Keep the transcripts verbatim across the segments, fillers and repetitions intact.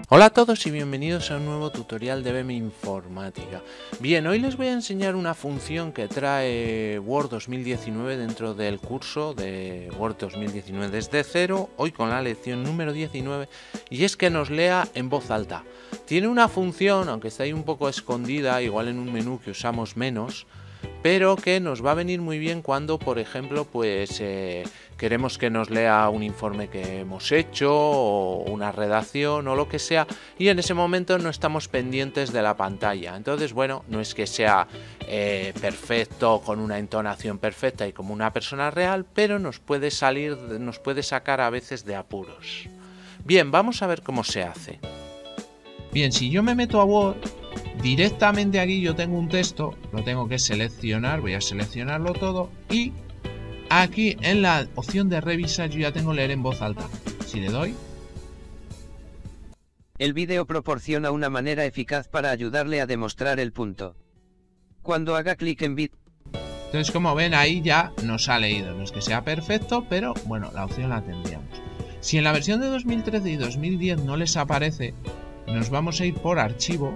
Hola a todos y bienvenidos a un nuevo tutorial de B M Informática. Bien, hoy les voy a enseñar una función que trae Word dos mil diecinueve dentro del curso de Word dos mil diecinueve desde cero, hoy con la lección número diecinueve, y es que nos lea en voz alta. Tiene una función, aunque está ahí un poco escondida, igual en un menú que usamos menos, pero que nos va a venir muy bien cuando, por ejemplo, pues eh, queremos que nos lea un informe que hemos hecho o una redacción o lo que sea, y en ese momento no estamos pendientes de la pantalla. Entonces, bueno, no es que sea eh, perfecto, con una entonación perfecta y como una persona real, pero nos puede salir, nos puede sacar a veces de apuros. Bien, vamos a ver cómo se hace. Bien, si yo me meto a Word, directamente aquí yo tengo un texto, lo tengo que seleccionar, voy a seleccionarlo todo y aquí en la opción de revisar yo ya tengo leer en voz alta. Si le doy... El vídeo proporciona una manera eficaz para ayudarle a demostrar el punto. Cuando haga clic en vídeo... Entonces, como ven, ahí ya nos ha leído. No es que sea perfecto, pero bueno, la opción la tendríamos. Si en la versión de dos mil trece y dos mil diez no les aparece, nos vamos a ir por archivo,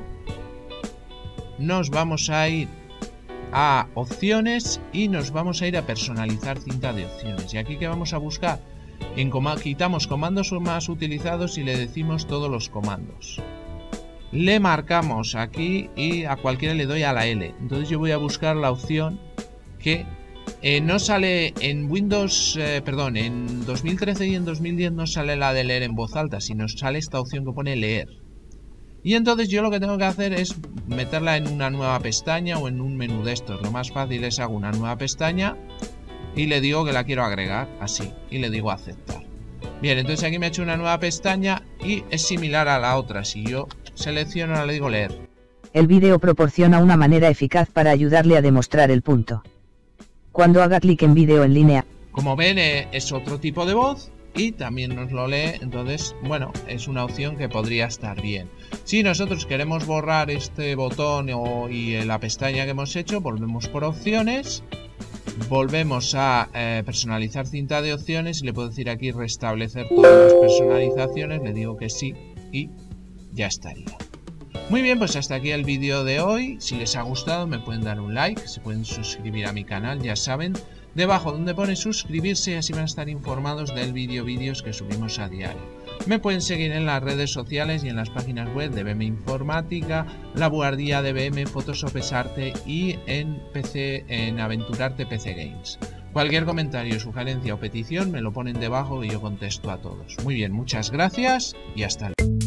nos vamos a ir a opciones y nos vamos a ir a personalizar cinta de opciones. Y aquí que vamos a buscar, en coma, quitamos comandos más utilizados y le decimos todos los comandos. Le marcamos aquí y a cualquiera le doy a la L. Entonces yo voy a buscar la opción que eh, no sale en Windows, eh, perdón, en dos mil trece y en dos mil diez no sale la de leer en voz alta, sino sale esta opción que pone leer. Y entonces yo lo que tengo que hacer es meterla en una nueva pestaña o en un menú de estos. Lo más fácil es hago una nueva pestaña y le digo que la quiero agregar, así, y le digo aceptar. Bien, entonces aquí me he hecho una nueva pestaña y es similar a la otra. Si yo selecciono, le digo leer. El vídeo proporciona una manera eficaz para ayudarle a demostrar el punto. Cuando haga clic en vídeo en línea. Como ven, eh, es otro tipo de voz y también nos lo lee, entonces, bueno, es una opción que podría estar bien. Si nosotros queremos borrar este botón o, y eh, la pestaña que hemos hecho, volvemos por opciones, volvemos a eh, personalizar cinta de opciones y le puedo decir aquí restablecer todas las personalizaciones, le digo que sí y ya estaría. Muy bien, pues hasta aquí el vídeo de hoy. Si les ha gustado me pueden dar un like, se pueden suscribir a mi canal, ya saben, debajo donde pone suscribirse, así van a estar informados del vídeo vídeos que subimos a diario. Me pueden seguir en las redes sociales y en las páginas web de B M Informática, La Buhardilla de B M, Photoshop es Arte y en P C, en Aventurarte P C Games. Cualquier comentario, sugerencia o petición me lo ponen debajo y yo contesto a todos. Muy bien, muchas gracias y hasta luego.